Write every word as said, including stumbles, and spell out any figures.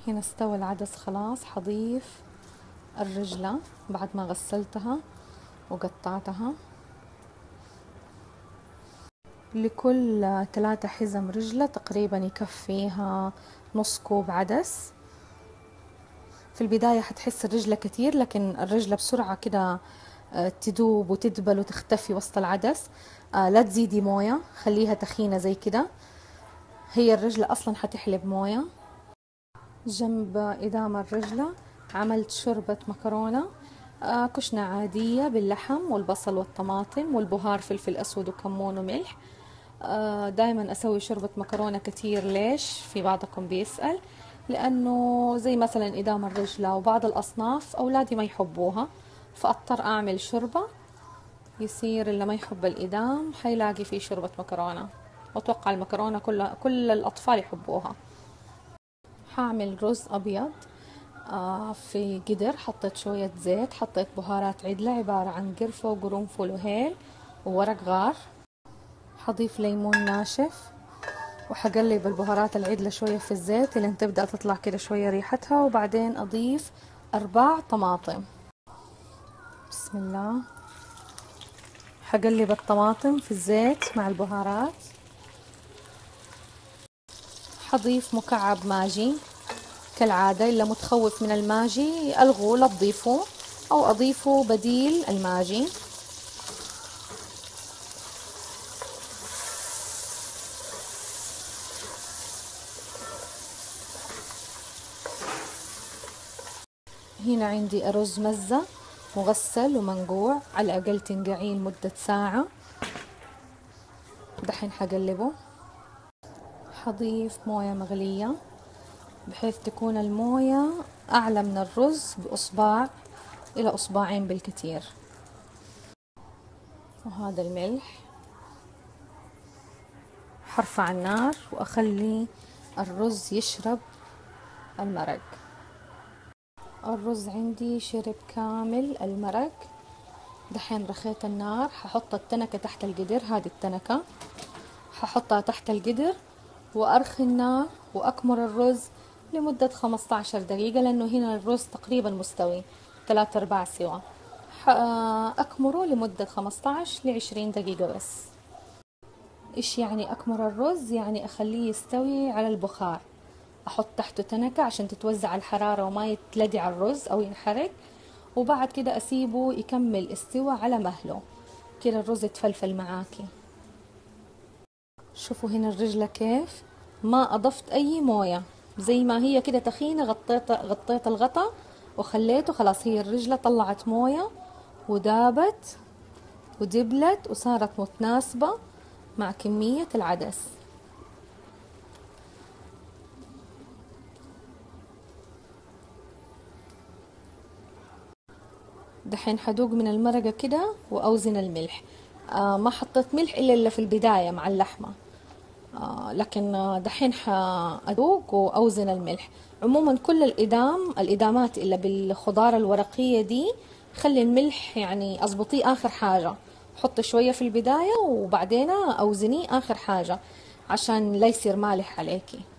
هنا استوى العدس خلاص. حضيف الرجلة بعد ما غسلتها وقطعتها. لكل ثلاثة حزم رجلة تقريبا يكفيها نص كوب عدس. في البداية حتحس الرجلة كتير، لكن الرجلة بسرعة كده تدوب وتدبل وتختفي وسط العدس. لا تزيدي موية، خليها تخينة زي كده. هي الرجلة أصلا حتحلب موية. جنب إدام الرجلة عملت شوربة مكرونة كشنة عادية باللحم والبصل والطماطم والبهار، فلفل أسود وكمون وملح. دايما أسوي شوربة مكرونة كتير. ليش؟ في بعضكم بيسأل. لأنه زي مثلا إدام الرجلة وبعض الأصناف أولادي ما يحبوها، فأضطر أعمل شوربة. يصير اللي ما يحب الإدام حيلاقي فيه شوربة مكرونة. وأتوقع المكرونة كل كل الأطفال يحبوها. حاعمل رز أبيض آه في قدر. حطيت شوية زيت، حطيت بهارات عدلة عبارة عن قرفة وقرنفل وهيل وورق غار. حضيف ليمون ناشف وحقلب البهارات العدلة شوية في الزيت لين تبدأ تطلع كده شوية ريحتها، وبعدين أضيف أرباع طماطم. بسم الله. حقلب الطماطم في الزيت مع البهارات. حضيف مكعب ماجي كالعادة. اللي متخوف من الماجي ألغوه، لا تضيفوه، أو أضيفه بديل الماجي. هنا عندي أرز مزة مغسل ومنقوع، على الأقل تنقعيه لمدة ساعة. دحين حقلبه. حضيف موية مغلية بحيث تكون الموية أعلى من الرز بأصبع إلى أصبعين بالكثير. وهذا الملح. حرفع النار وأخلي الرز يشرب المرق. الرز عندي شرب كامل المرق. دحين رخيت النار. ححط التنكة تحت القدر. هذه التنكة ححطها تحت القدر وأرخي النار وأكمر الرز لمدة خمسة عشر دقيقة، لأنه هنا الرز تقريبا مستوي ثلاثة أرباع سوا. أكمره لمدة خمسة عشر لعشرين دقيقة بس. إيش يعني أكمر الرز؟ يعني أخليه يستوي على البخار. أحط تحته تنكة عشان تتوزع الحرارة وما يتلدع الرز أو ينحرق، وبعد كده أسيبه يكمل استوى على مهله كده الرز يتفلفل معاكي. شوفوا هنا الرجلة كيف ما أضفت أي موية، زي ما هي كده تخينة. غطيت غطيت الغطا وخليته خلاص. هي الرجلة طلعت موية ودابت ودبلت وصارت متناسبة مع كمية العدس. دحين حدوق من المرقة كده وأوزن الملح. آه ما حطيت ملح إلا إلا في البداية مع اللحمة. آه لكن دحين حأدوق وأوزن الملح. عموما كل الإدام الإدامات إلا بالخضار الورقية دي خلي الملح يعني أضبطيه آخر حاجة. حطي شوية في البداية وبعدين أوزنيه آخر حاجة عشان لا يصير مالح عليكي.